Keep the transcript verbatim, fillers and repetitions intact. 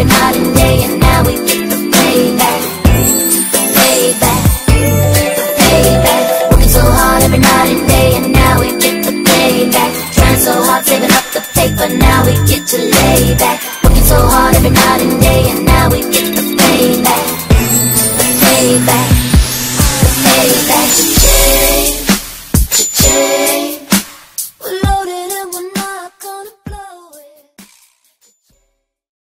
night and day, and now we get the payback. Payback, payback. Working so hard every night and day, and now we get the payback. Trying so hard, saving up the paper, now we get to lay back. Working so hard every night and day.